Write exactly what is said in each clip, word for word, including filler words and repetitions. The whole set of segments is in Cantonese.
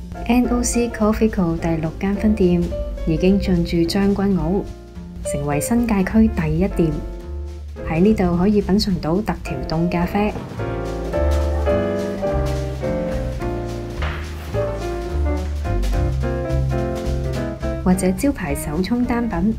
N O C Coffee Co 第六間分店已經進駐將軍澳，成為新界區第一店。喺呢度可以品嚐到特調凍咖啡，或者招牌手沖單品。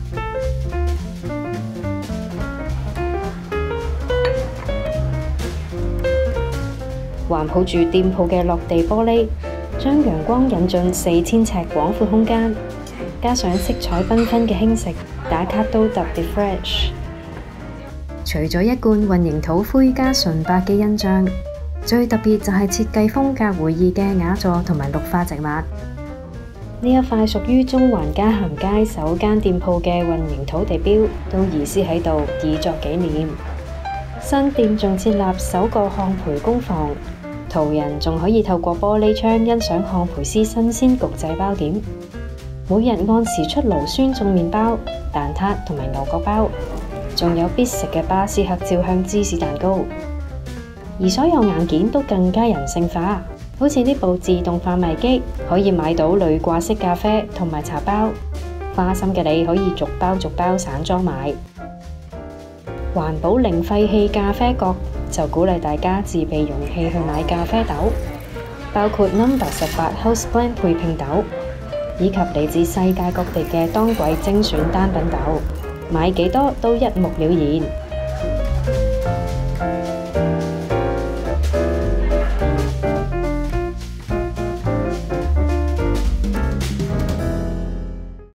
環抱住店鋪嘅落地玻璃，將陽光引進四千尺廣闊空間，加上色彩繽紛嘅輕食，打卡都特別 fresh。除咗一貫混凝土灰加純白嘅印象，最特別就係設計風格迥異嘅雅座同埋綠化植物。呢一塊屬於中環嘉咸街首間店鋪嘅混凝土地標，都移師喺度，以作紀念。新店仲設立首個烘焙工房。途人仲可以透過玻璃窗欣賞烘焙師新鮮焗製包點，每日按時出爐酸種麵包、蛋撻同埋牛角包，仲有必食嘅巴斯克焦香芝士蛋糕。而所有硬件都更加人性化，好似呢部自動販賣機可以買到濾掛式咖啡同埋茶包，花心嘅你可以逐包逐包散裝買。環保零廢棄咖啡角就鼓勵大家自備容器去買咖啡豆，包括 Number 十八 House Blend 配拼豆，以及嚟自世界各地嘅當季精選單品豆，買幾多都一目了然。